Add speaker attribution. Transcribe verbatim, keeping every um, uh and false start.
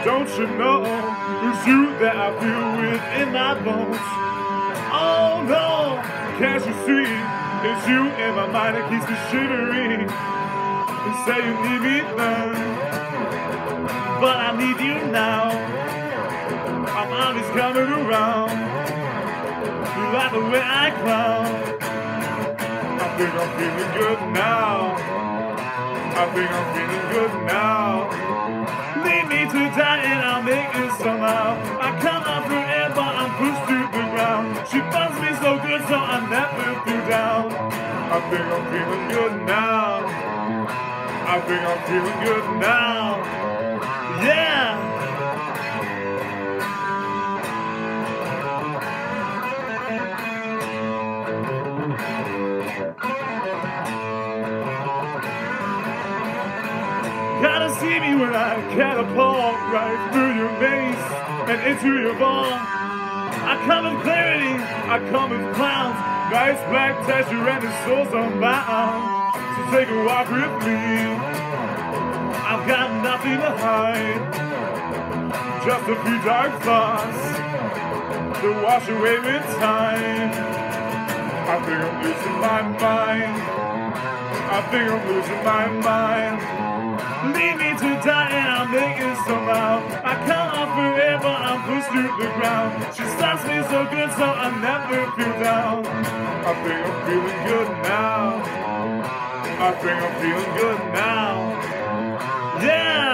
Speaker 1: Don't you know it's you that I feel within my bones? Oh no, can't you see? It's you in my mind that keeps me shivering. You say you need me then, but I need you now. I'm always coming around. You like the way I clown. I think I'm feeling good now. I think I'm feeling good now. Lead me to die and I'll make it somehow. I come up for air but I'm pushed to the ground. She buns me so good so I never feel down. I think I'm feeling good now. I think I'm feeling good now. Yeah. Gotta see me when I catapult right through your base and into your ball. I come with clarity, I come with clowns, nice black texture and the soul's unbound. So take a walk with me. I've got nothing to hide, just a few dark thoughts to wash away with time. I think I'm losing my mind. I think I'm losing my mind. Lead me to die and I'll make it somehow. I come up forever, I'm pushed to the ground. She stops me so good so I never feel down. I think I'm feeling good now. I think I'm feeling good now. Yeah.